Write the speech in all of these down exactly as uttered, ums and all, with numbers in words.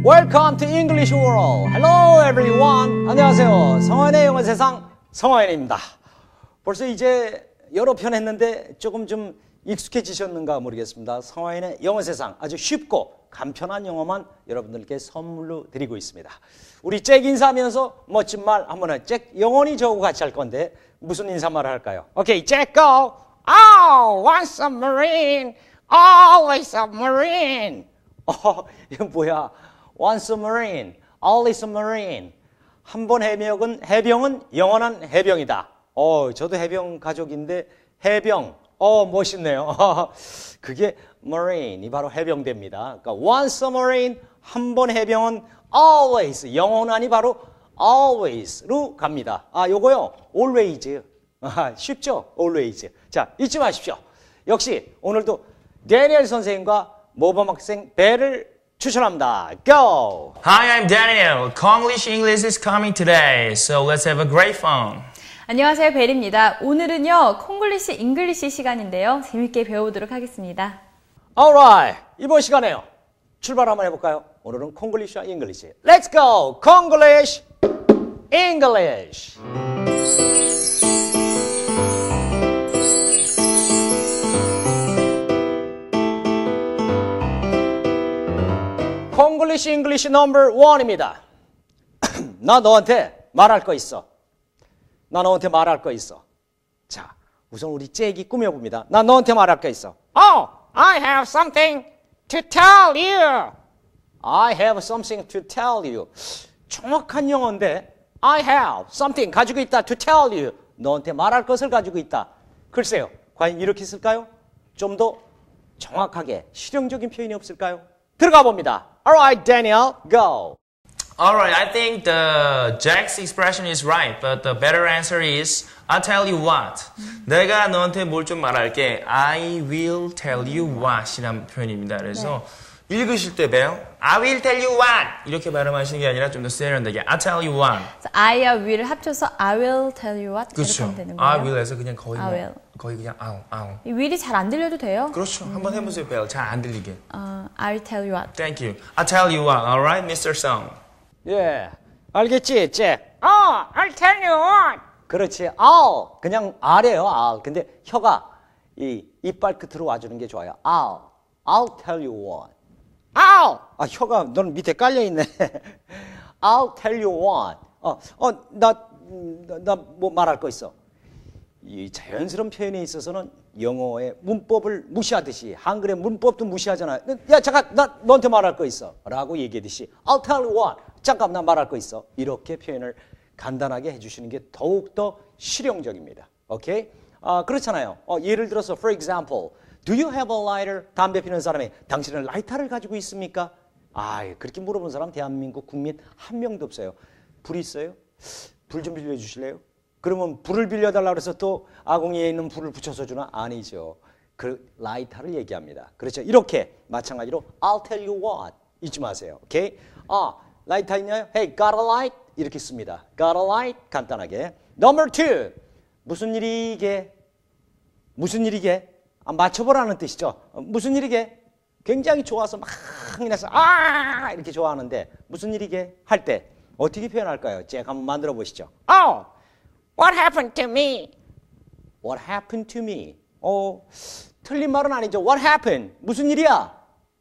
Welcome to English World. Hello everyone. 안녕하세요. 성환의 영어 세상 성환입니다. 벌써 이제 여러 편 했는데 조금 좀 익숙해지셨는가 모르겠습니다. 성환의 영어 세상 아주 쉽고 간편한 영어만 여러분들께 선물로 드리고 있습니다. 우리 잭 인사하면서 멋진 말 한번 해. 잭 영원히 저하고 같이 할 건데 무슨 인사말을 할까요? 오케이, 잭 go. Oh, once a marine, always a marine. 어, 이거 뭐야? Once a marine, always a marine. 한 번 해병은 해병은 영원한 해병이다. 어, 저도 해병 가족인데 해병. 어, 멋있네요. 그게 marine이 바로 해병대입니다. 그러니까 once a marine, 한 번 해병은 always, 영원한이 바로 always로 갑니다. 아, 요거요. always. 아, 쉽죠? always. 자, 잊지 마십시오. 역시 오늘도 데니엘 선생님과 모범 학생 벨을 추천합니다. Go! Hi, I'm Daniel. Konglish English is coming today, so let's have a great fun. 안녕하세요, 벨입니다. 오늘은요, 콩글리시 잉글리시 시간인데요. 재밌게 배워보도록 하겠습니다. Alright, 이번 시간에요. 출발 한번 해볼까요? 오늘은 콩글리시와 잉글리시. Let's go! 콩글리시, 잉글리시. 콩글리시 잉글리시 넘버 원입니다. 나 너한테 말할 거 있어. 나 너한테 말할 거 있어. 자, 우선 우리 잭이 꾸며봅니다. 나 너한테 말할 거 있어. Oh, I have something to tell you. I have something to tell you. 정확한 영어인데 I have something 가지고 있다 to tell you. 너한테 말할 것을 가지고 있다. 글쎄요, 과연 이렇게 쓸까요? 좀 더 정확하게 실용적인 표현이 없을까요? 들어가 봅니다. Alright, Daniel, go. Alright, I think the Jack's expression is right, but the better answer is I'll tell you what. 내가 너한테 뭘 좀 말할게. I will tell you what 이란 표현입니다. 그래서 네. 읽으실 때 배요. I will tell you what 이렇게 발음하시는 게 아니라 좀 더 세련되게 I'll tell you what. I와 will을 합쳐서 I will tell you what 그렇죠. 이렇게 하면 되는 거예요. I will에서 그냥 거의 I 뭐, will. 거의 그냥 I'll, I'll. 이 will이 잘 안 들려도 돼요? 그렇죠. 음. 한번 해보세요, 벨. 잘 안 들리게. 어, I'll tell you what. Thank you. I'll tell you what. Alright, 미스터 Song. 예, 알겠지, 잭? Oh, I'll tell you what. 그렇지. I'll. 그냥 R이에요, I'll. 근데 혀가 이 이빨 끝으로 와주는 게 좋아요. I'll. I'll tell you what. I'll. 아, 혀가 너는 밑에 깔려있네. I'll tell you what. 어, 어, 나, 나 뭐 말할 거 있어. 이 자연스러운 표현에 있어서는 영어의 문법을 무시하듯이 한글의 문법도 무시하잖아요. 야, 잠깐, 나 너한테 말할 거 있어. 라고 얘기하듯이 I'll tell you what. 잠깐, 나 말할 거 있어. 이렇게 표현을 간단하게 해주시는 게 더욱더 실용적입니다. 오케이? 아, 그렇잖아요. 어, 예를 들어서, for example, do you have a lighter? 담배 피는 사람이 당신은 라이터를 가지고 있습니까? 아, 그렇게 물어본 사람 대한민국 국민 한 명도 없어요. 불 있어요? 불 좀 빌려주실래요? 그러면 불을 빌려달라고 해서 또 아궁이에 있는 불을 붙여서 주나? 아니죠. 그 라이터를 얘기합니다. 그렇죠. 이렇게 마찬가지로 I'll tell you what 잊지 마세요. 오케이? 아, 라이터 있나요? Hey, got a light? 이렇게 씁니다. Got a light? 간단하게. Number two. 무슨 일이게? 무슨 일이게? 아, 맞춰보라는 뜻이죠. 무슨 일이게? 굉장히 좋아서 막 이래서 아 이렇게 좋아하는데 무슨 일이게? 할 때 어떻게 표현할까요? 제가 한번 만들어 보시죠. Oh, what happened to me? What happened to me? 어, 틀린 말은 아니죠. What happened? 무슨 일이야?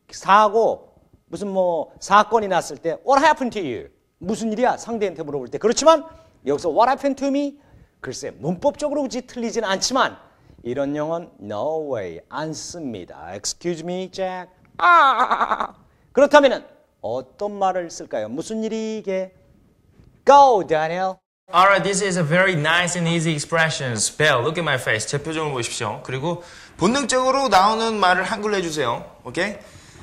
사고, 무슨 뭐 사건이 났을 때 What happened to you? 무슨 일이야? 상대한테 물어볼 때. 그렇지만 여기서 What happened to me? 글쎄 문법적으로 굳이 틀리진 않지만 이런 영어는 no way 안 씁니다. Excuse me, Jack. Ah. 그렇다면 어떤 말을 쓸까요? 무슨 일이게? Go, Daniel. Alright, this is a very nice and easy expressions. Bell, look at my face. 제 표정을 보십시오. 그리고 본능적으로 나오는 말을 한글로 해주세요. 오케이?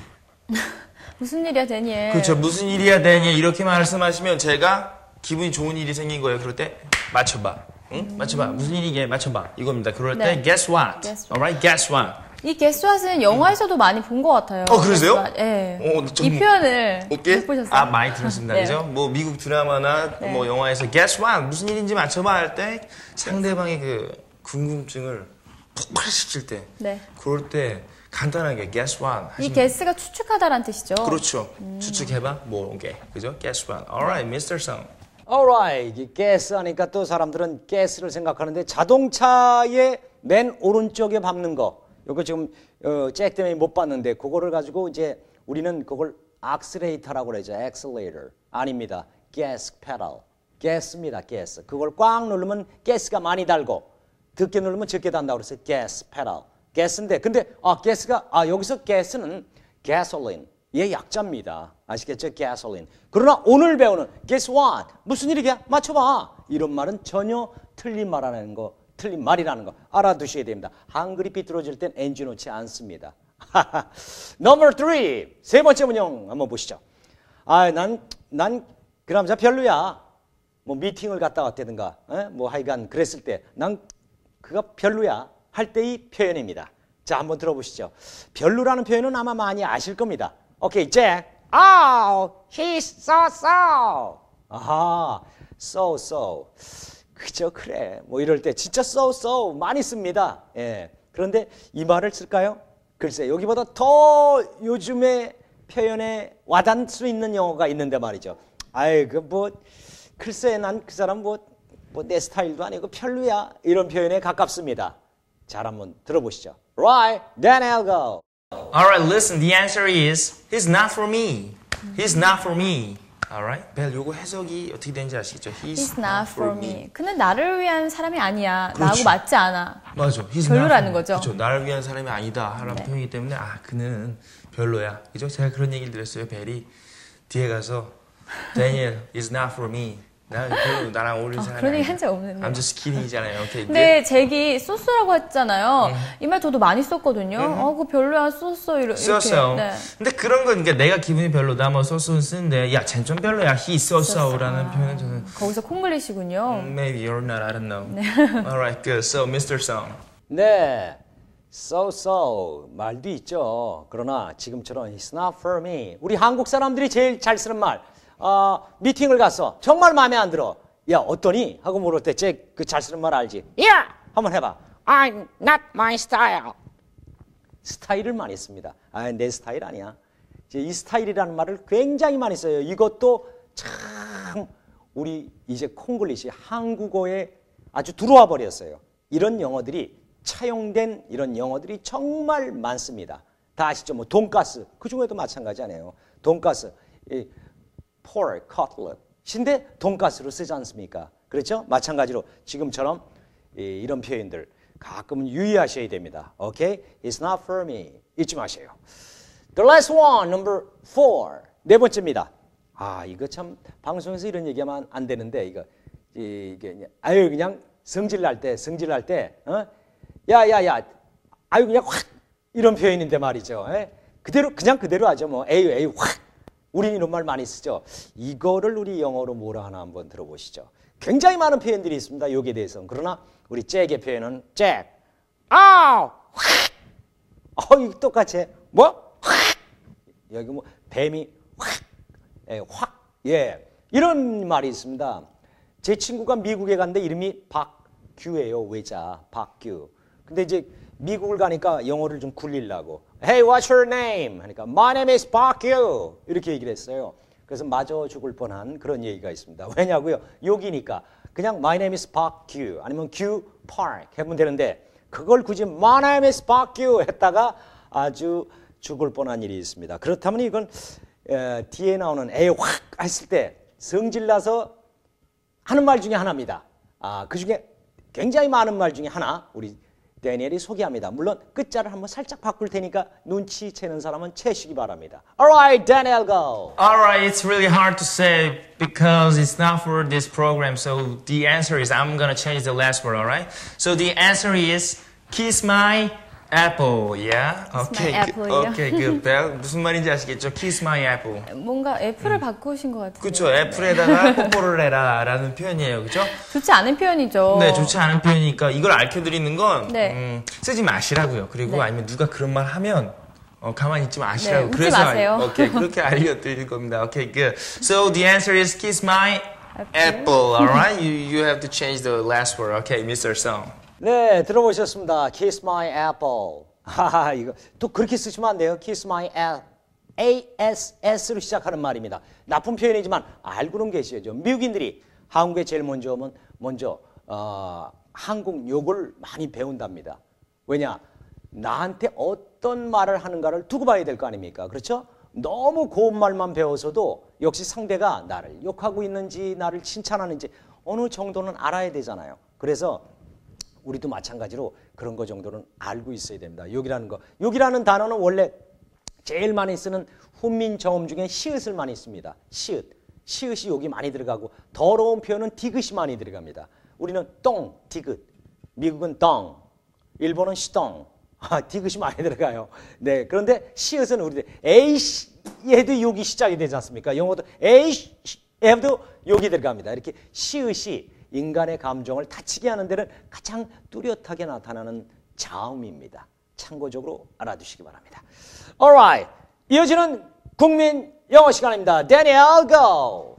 무슨 일이야, 데니엘? 그렇죠. 무슨 일이야, 데니엘. 이렇게 말씀하시면 제가 기분이 좋은 일이 생긴 거예요. 그럴 때 맞춰봐. 응? 맞춰봐. 무슨 일이게? 맞춰봐. 이겁니다. 그럴 때 네. guess what? Guess what. Alright, guess what? 이 guess what은 영화에서도 많이 본 것 같아요. 어, 그러세요? 예. 어, 좀- 이 표현을 오케이? 못 보셨어요? 아, 많이 들었습니다. 네. 그죠? 뭐, 미국 드라마나 네. 뭐, 영화에서 guess what? 무슨 일인지 맞춰봐 할 때 상대방의 그 궁금증을 폭발시킬 때 네. 그럴 때 간단하게 guess what. 이 하시면- guess가 추측하다란 뜻이죠. 그렇죠. 추측해봐. 뭐 오게. 그죠? guess what. Alright, 미스터 Song. Alright, 가스 하니까 또 사람들은 가스를 생각하는데 자동차의 맨 오른쪽에 밟는 거, 이거 지금 어, 잭 때문에 못 봤는데 그거를 가지고 이제 우리는 그걸 악셀레이터라고 그러죠. accelerator 아닙니다. gas pedal, 가스입니다. 가스. 그걸 꽉 누르면 가스가 많이 달고 적게 누르면 적게 단다고 그래서 gas pedal, 가스인데 근데 아 가스가 아 여기서 가스는 gasoline 얘 약자입니다. 아시겠죠? gasoline. 그러나 오늘 배우는 guess what? 무슨 일이야? 맞춰봐. 이런 말은 전혀 틀린 말이라는 거, 틀린 말이라는 거 알아두셔야 됩니다. 한글이 삐뚤어질 땐 엔지 놓지 않습니다. Number three. 세 번째 문형 한번 보시죠. 아, 난, 난 그 남자 별로야. 뭐 미팅을 갔다 왔다든가, 에? 뭐 하여간 그랬을 때 난 그가 별로야 할 때의 표현입니다. 자, 한번 들어보시죠. 별로라는 표현은 아마 많이 아실 겁니다. 오케이, 잭. Oh, he's so so. 아하, so so. 그저 그래. 뭐 이럴 때 진짜 so so 많이 씁니다. 예. 그런데 이 말을 쓸까요? 글쎄, 여기보다 더 요즘에 표현에 와닿을 수 있는 영어가 있는데 말이죠. 아이, 그 뭐, 글쎄, 난 그 사람 뭐, 뭐 내 스타일도 아니고 별로야. 이런 표현에 가깝습니다. 잘 한번 들어보시죠. Right, then I'll go. Alright, listen. The answer is he's not for me. He's not for me. Alright? 벨 요거 해석이 어떻게 되는지 아시겠죠? He's not for me. 그는 나를 위한 사람이 아니야. 그렇지. 나하고 맞지 않아. 맞아. He's 별로라는 not for me. 거죠. 그렇죠. 나를 위한 사람이 아니다. 하라는 네. 표현이기 때문에 아 그는 별로야. 그죠? 제가 그런 얘기를 드렸어요. 벨이 뒤에 가서 Daniel is not for me. 나 별로 나랑 어울리는 아, 사람이 그런 얘기 아니다. 한 적 없는데. I'm just kidding이잖아요. 오케이. 근데 잭이 소스라고 했잖아요. 이 말 저도 많이 썼거든요. 어, 그거 별로야, 소스 이렇게. 썼어요. 네. 근데 그런 건 그러니까 내가 기분이 별로다 뭐 소스는 쓰는데 야, 쟨 좀 별로야. He so so라는 표현은 저는 거기서 콩글리시군요. maybe you're not, I don't know. Alright, good. So, 미스터 Song. 네, so so 말도 있죠. 그러나 지금처럼 it's not for me. 우리 한국 사람들이 제일 잘 쓰는 말. 어, 미팅을 가서 정말 마음에 안 들어. 야, 어떠니? 하고 물을 때 제 그 잘 쓰는 말 알지? Yeah, 한번 해봐. I'm not my style. 스타일을 많이 씁니다. 아, 내 스타일 아니야. 이제 이 스타일이라는 말을 굉장히 많이 써요. 이것도 참 우리 이제 콩글리시 한국어에 아주 들어와 버렸어요. 이런 영어들이 차용된 이런 영어들이 정말 많습니다. 다 아시죠? 뭐 돈가스 그 중에도 마찬가지 아니에요. 돈가스, 이 pork, cutlet. 신데 돈가스로 쓰지 않습니까? 그렇죠? 마찬가지로 지금처럼 이, 이런 표현들 가끔은 유의하셔야 됩니다. 오케이? It's not for me. 잊지 마세요. The last one, number four. 네 번째입니다. 아, 이거 참 방송에서 이런 얘기하면 안 되는데 이거 이게 아유 그냥 성질 날 때, 성질 날 때, 어? 야, 야, 야, 아유 그냥 확 이런 표현인데 말이죠. 에? 그대로 그냥 그대로 하죠. 뭐 에이, 에이, 확. 우리는 이런 말 많이 쓰죠. 이거를 우리 영어로 뭐라 하나 한번 들어보시죠. 굉장히 많은 표현들이 있습니다. 여기에 대해서는. 그러나 우리 잭의 표현은 잭. Oh, 어, 이 똑같이 뭐? 확. 여기 뭐 뱀이 확. 예, 확. 예. 이런 말이 있습니다. 제 친구가 미국에 갔는데 이름이 박규예요. 외자. 박규. 근데 이제 미국을 가니까 영어를 좀 굴리려고 Hey, what's your name? 하니까 My name is 박규 이렇게 얘기를 했어요. 그래서 맞아 죽을 뻔한 그런 얘기가 있습니다. 왜냐고요? 여기니까 그냥 My name is 박규 아니면 규 파크 해보면 되는데 그걸 굳이 My name is 박규 했다가 아주 죽을 뻔한 일이 있습니다. 그렇다면 이건 에, 뒤에 나오는 에 확 했을 때 성질나서 하는 말 중에 하나입니다. 아, 그 중에 굉장히 많은 말 중에 하나 우리 데니엘이 소개합니다. 물론 끝자를 한번 살짝 바꿀 테니까 눈치채는 사람은 채시기 바랍니다. Alright, Daniel, go. Alright, it's really hard to say because it's not for this program. So the answer is I'm gonna change the last word. Alright. So the answer is kiss my apple. Yeah. Okay. my good. apple이요? Okay. Good. Bell. 무슨 말인지 아시겠죠? Kiss my apple. 뭔가 애플을 바꾸신 것 같은데. 그렇죠. 애플에다가 뽀뽀를 해라라는 표현이에요. 그렇죠? 좋지 않은 표현이죠. 네, 좋지 않은 표현이니까 이걸 알려드리는 건 네. 음, 쓰지 마시라고요. 그리고 네. 아니면 누가 그런 말 하면 어, 가만히 있지 마시라고. 네, 웃지 그래서 마세요. 알, 오케이, 그렇게 알려드릴 겁니다. 오케이, good. So the answer is kiss my apple. Alright, you you have to change the last word. Okay, 미스터 Song. 네, 들어보셨습니다. Kiss my apple. 하하, 이거 또 그렇게 쓰시면 안 돼요. kiss my ass. 에이에스에스로 시작하는 말입니다. 나쁜 표현이지만 알고는 계시죠. 미국인들이 한국에 제일 먼저 오면 먼저 어, 한국 욕을 많이 배운답니다. 왜냐? 나한테 어떤 말을 하는가를 두고 봐야 될 거 아닙니까? 그렇죠? 너무 고운 말만 배워서도 역시 상대가 나를 욕하고 있는지 나를 칭찬하는지 어느 정도는 알아야 되잖아요. 그래서 우리도 마찬가지로 그런 거 정도는 알고 있어야 됩니다. 욕이라는 거. 욕이라는 단어는 원래 제일 많이 쓰는 훈민 정음 중에 시읒을 많이 씁니다. 시읒. 시읒이 욕이 많이 들어가고 더러운 표현은 디귿이 많이 들어갑니다. 우리는 똥, 디귿. 미국은 똥. 일본은 시똥. 아, 디귿이 많이 들어가요. 네. 그런데 시읒은 우리들 에이씨 에도 욕이 시작이 되지 않습니까? 영어도 에이씨 에도 욕이 들어갑니다. 이렇게 시읒이 인간의 감정을 다치게 하는 데는 가장 뚜렷하게 나타나는 자음입니다. 참고적으로 알아두시기 바랍니다. Alright, 이어지는 국민 영어 시간입니다. Daniel, go!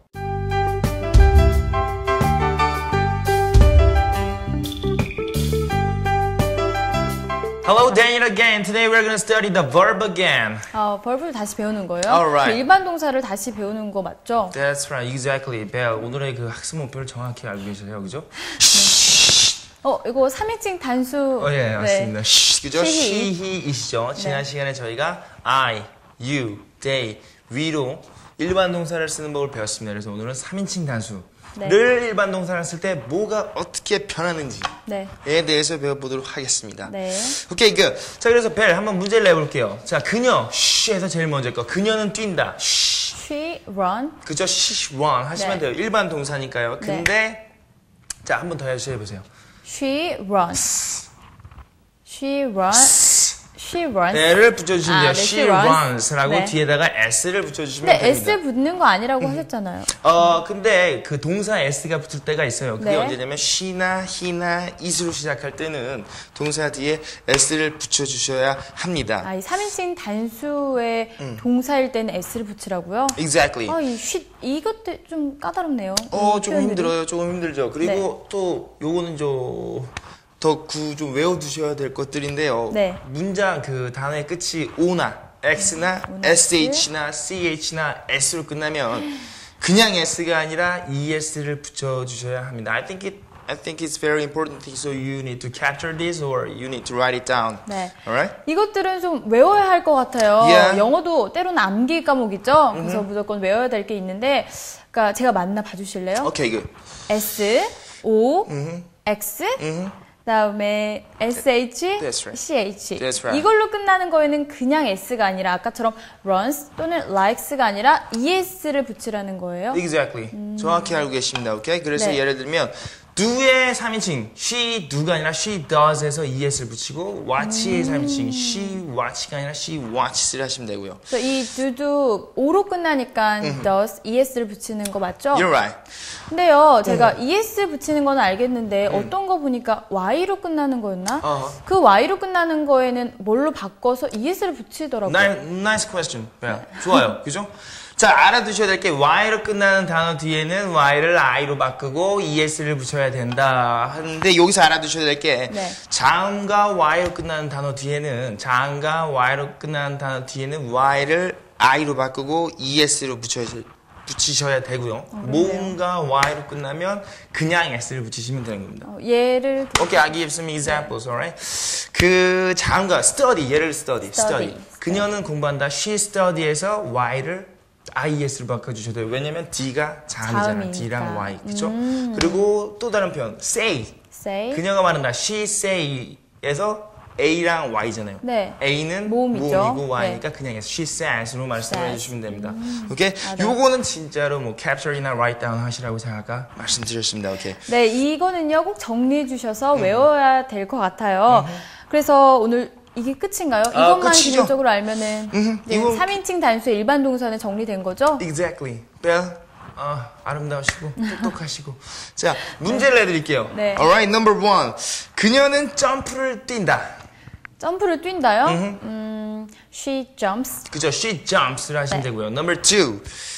Hello, Daniel again. Today we're going to study the verb again. 어, 벌브를 다시 배우는 거예요? Alright. 그 일반 동사를 다시 배우는 거 맞죠? That's right, exactly. 벨, 오늘의 그 학습 목표를 정확히 알고 계세요, 그죠? 어, 이거 삼인칭 단수. 어, 예, 맞습니다. 네. 쉬, 그죠? she, she, he이시죠? 지난 네. 시간에 저희가 I, you, they, we로 일반 동사를 쓰는 법을 배웠습니다. 그래서 오늘은 삼인칭 단수를 네. 일반 동사를 쓸 때 뭐가 어떻게 변하는지에 네. 대해서 배워보도록 하겠습니다. 네. 오케이, 그. 자, 그래서 벨 한번 문제를 내볼게요. 자, 그녀, 쉬에서 제일 먼저 거. 그녀는 뛴다. 쉬. She run. 그죠? she run 하시면 네. 돼요. 일반 동사니까요. 근데 자, 한번 더 해보세요. She runs. She runs. She runs. L을 붙여주시면 돼요. 아, 네, she she runs. runs라고 네. 뒤에다가 s를 붙여주시면 근데 됩니다. S 붙는 거 아니라고 하셨잖아요. 어, 근데 그 동사 s가 붙을 때가 있어요. 그게 네. 언제냐면 she나 he나 it으로 시작할 때는 동사 뒤에 s를 붙여주셔야 합니다. 아, 이 삼인칭 단수의 동사일 때는 S를 붙이라고요? Exactly. 아, 이 쉬, 이것도 좀 까다롭네요. 어, 이 조금 표현들이. 힘들어요. 조금 힘들죠. 그리고 네. 또 요거는 좀 더 구 좀 외워두셔야 될 것들인데요. 네. 문장 그 단어의 끝이 o나 x나 오나, sh나 ch나 s로 끝나면 그냥 s가 아니라 es를 붙여주셔야 합니다. I think it I think it's very important, so you need to capture this or you need to write it down. 네. Alright? 이것들은 좀 외워야 할 것 같아요. Yeah. 영어도 때로는 암기 과목 있죠? 그래서 무조건 외워야 될 게 있는데, 그러니까 제가 맞나 봐주실래요? Okay, good. S, O, X, 그다음에 S H, That's right. C H. That's right. 이걸로 끝나는 거에는 그냥 S가 아니라 아까처럼 runs 또는 likes가 아니라 es를 붙이라는 거예요. Exactly. 정확히 알고 계십니다. 오케이? 그래서 네. 예를 들면 do의 삼인칭 she do가 아니라 she does에서 es를 붙이고 watch의 삼인칭 she watch가 아니라 she watches를 하시면 되고요. 그래서 이 do도 O로 끝나니까 does, es를 붙이는 거 맞죠? You're right. 근데요, 제가 es 붙이는 건 알겠는데 어떤 거 보니까 y로 끝나는 거였나? 어허. 그 y로 끝나는 거에는 뭘로 바꿔서 es를 붙이더라고요. Nice, nice question. 네. 좋아요. 그죠? 자, 알아두셔야 될 게 y로 끝나는 단어 뒤에는 y를 i로 바꾸고 es를 붙여야 된다 하는데 여기서 알아두셔야 될 게 네. 자음과 y로 끝나는 단어 뒤에는 자음과 y로 끝나는 단어 뒤에는 y를 i로 바꾸고 es로 붙여야 붙이셔야 되고요. 모음과 y로 끝나면 그냥 s를 붙이시면 되는 겁니다. 어, 얘를 Okay, I'll give some examples, alright? 그 자음과 study, 얘를 study, study. Study. 그녀는 공부한다. She study에서 y를 ies로 바꿔주셔도 돼요. 왜냐면 d가 자음이잖아요. 자음이니까. d랑 y, 그렇죠? 그리고 또 다른 표현, say. say. 그녀가 말한다. She say에서 a랑 y잖아요. 네. a는 모음이죠. 모음이고 y니까 그냥 she says로 말씀해 says. 주시면 됩니다. 오케이? 아, 네. 요거는 진짜로 뭐 capture이나 write down 하시라고 제가 아까 말씀드렸습니다. 오케이? 네, 이거는요 꼭 정리해 주셔서 외워야 될 것 같아요. 그래서 오늘 이게 끝인가요? 이것만 끝이죠. 기본적으로 알면은 이제 이거- 삼인칭 단수의 일반 동사는 정리된 거죠? Exactly. 벨, 어, 아름다우시고 똑똑하시고. 자, 문제를 내드릴게요. 네. Alright, number one. 그녀는 점프를 뛴다. 점프를 뛴다요? 음, she jumps. 그죠? She jumps를 하시면 네. 되고요. Number two.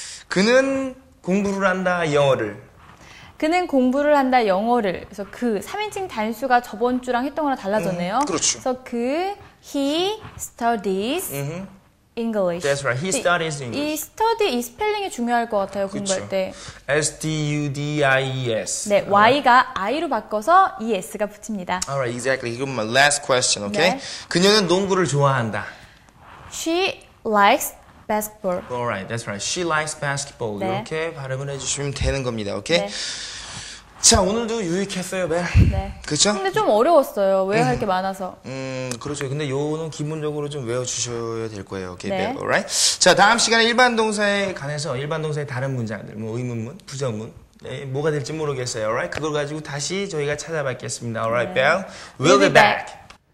그는 공부를 한다. 영어를. 그는 공부를 한다 영어를. 그래서 그 삼인칭 단수가 저번 주랑 했던 거랑 달라졌네요. 음, 그렇죠. 그래서 그 He studies English. That's right. He studies 이, English. 이 study 이 스펠링이 중요할 것 같아요. 공부할 때. S D U D I E S. 네, Y가 I로 바꿔서 E S가 붙입니다. Alright, exactly. 그럼 my last question, okay? 네. 그녀는 농구를 좋아한다. She likes basketball. Alright, that's right. She likes basketball. 네. 이렇게 발음을 해주시면 되는 겁니다, 오케이? 네. 자, 오늘도 유익했어요, 벨. 네. 그쵸? 근데 좀 어려웠어요. 외워야 할 게 많아서. 음, 그렇죠. 근데 요는 기본적으로 좀 외워주셔야 될 거예요. 오케이, 네. 벨. alright? 자, 다음 시간에 일반 동사에 관해서 일반 동사의 다른 문장들, 뭐 의문문, 부정문, 네, 뭐가 될지 모르겠어요. alright? 그걸 가지고 다시 저희가 찾아뵙겠습니다. alright, 네. 벨? We'll be back.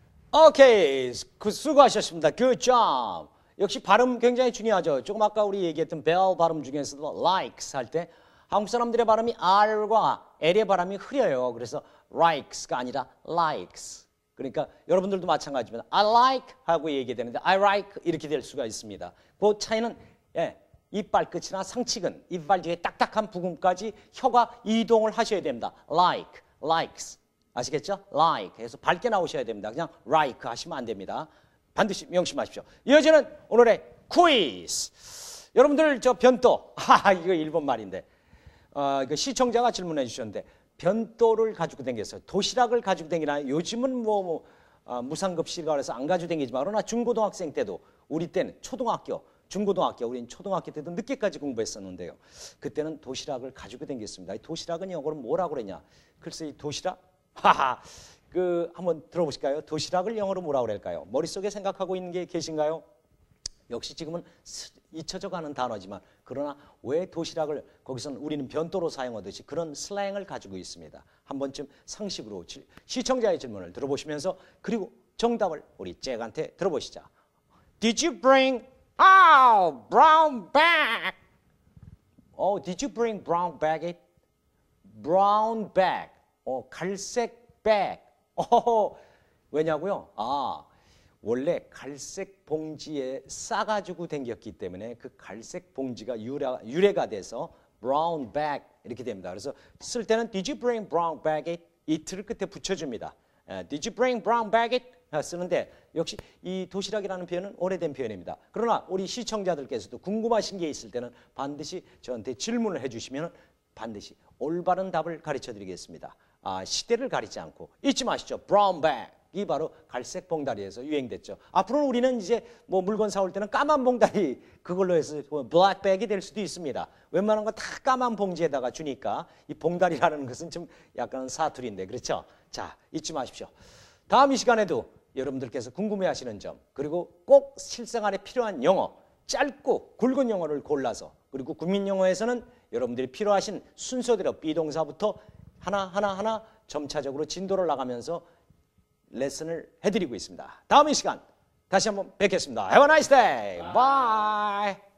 오케이, 그 수고하셨습니다. Good job. 역시 발음 굉장히 중요하죠. 조금 아까 우리 얘기했던 벨 발음 중에서도 likes 할 때 한국 사람들의 발음이 R과 L의 발음이 흐려요. 그래서 likes가 아니라 likes. 그러니까 여러분들도 마찬가지입니다. I like 하고 얘기되는데 I like 이렇게 될 수가 있습니다. 그 차이는 예, 이빨 끝이나 상치근, 이빨 뒤에 딱딱한 부분까지 혀가 이동을 하셔야 됩니다. like, likes. 아시겠죠? like 해서 밝게 나오셔야 됩니다. 그냥 like 하시면 안 됩니다. 반드시 명심하십시오. 이어지는 오늘의 퀴즈. 여러분들 저 변도, 하하 이거 일본 말인데 어, 이거 시청자가 질문해 주셨는데 변도를 가지고 다녔어요. 도시락을 가지고 다니나요? 요즘은 뭐, 뭐 어, 무상급식이라 해서 안 가지고 다니지만 그러나 중고등학생 때도 우리 때는 초등학교, 중고등학교, 우리는 초등학교 때도 늦게까지 공부했었는데요. 그때는 도시락을 가지고 다녔습니다. 이 도시락은 영어로 뭐라고 그랬냐? 글쎄 이 도시락? 하하 그 한번 들어보실까요? 도시락을 영어로 뭐라고 그럴까요? 머릿속에 생각하고 있는 게 계신가요? 역시 지금은 잊혀져 가는 단어지만 그러나 왜 도시락을 거기서는 우리는 변도로 사용하듯이 그런 슬랭을 가지고 있습니다. 한 번쯤 상식으로 시청자의 질문을 들어보시면서 그리고 정답을 우리 잭한테 들어보시자. Did you bring Oh, brown bag. Oh, did you bring brown bag? Brown bag. 어, 갈색 bag. 어, 왜냐고요? 아, 원래 갈색 봉지에 싸가지고 댕겼기 때문에 그 갈색 봉지가 유래, 유래가 돼서 brown bag 이렇게 됩니다. 그래서 쓸 때는 Did you bring brown bag? it를 끝에 붙여줍니다. Did you bring brown bag? 쓰는데 역시 이 도시락이라는 표현은 오래된 표현입니다. 그러나 우리 시청자들께서도 궁금하신 게 있을 때는 반드시 저한테 질문을 해주시면 반드시 올바른 답을 가르쳐 드리겠습니다. 아, 시대를 가리지 않고 잊지 마시죠. brown bag. 이 바로 갈색 봉다리에서 유행됐죠. 앞으로는 우리는 이제 뭐 물건 사올 때는 까만 봉다리 그걸로 해서 블랙백이 될 수도 있습니다. 웬만한 거 다 까만 봉지에다가 주니까 이 봉다리라는 것은 좀 약간 사투리인데 그렇죠? 자, 잊지 마십시오. 다음 이 시간에도 여러분들께서 궁금해하시는 점 그리고 꼭 실생활에 필요한 영어 짧고 굵은 영어를 골라서 그리고 국민영어에서는 여러분들이 필요하신 순서대로 비동사부터 하나하나 하나 점차적으로 진도를 나가면서 레슨을 해드리고 있습니다. 다음 이 시간 다시 한번 뵙겠습니다. Have a nice day. Bye.